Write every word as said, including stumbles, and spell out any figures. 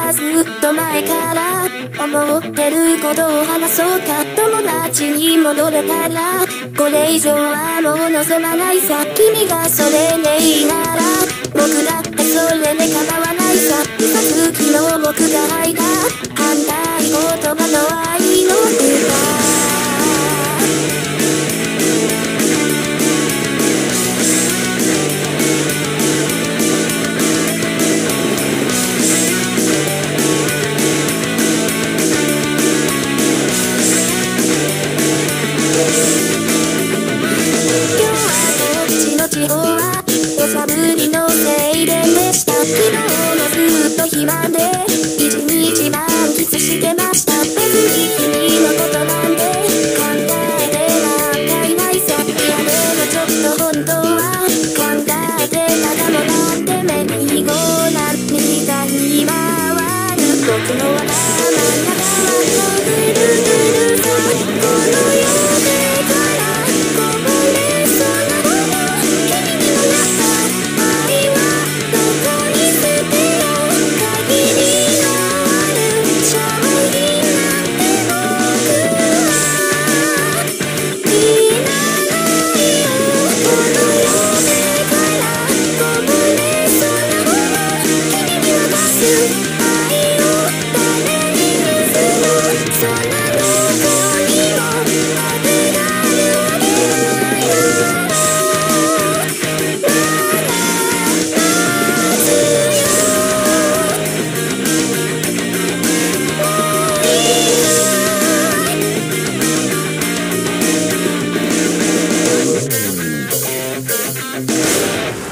はずっと前から思ってることを話そうか。友達に戻れたらこれ以上はもう望まないさ。君がそれでいいなら僕だってそれで構わないさ。嘘つきの僕が吐いた反対言葉の愛の歌。地方はおしゃぶりのせいででした。昨日のずっと暇で一日満喫してました。別に君のことなんて考えてなんかいないさ。いやでもちょっと本当は考えてたかもなって。メリーゴーランドみたいに回る僕の頭の中はぐるぐるさ。この世界からこぼれそうな you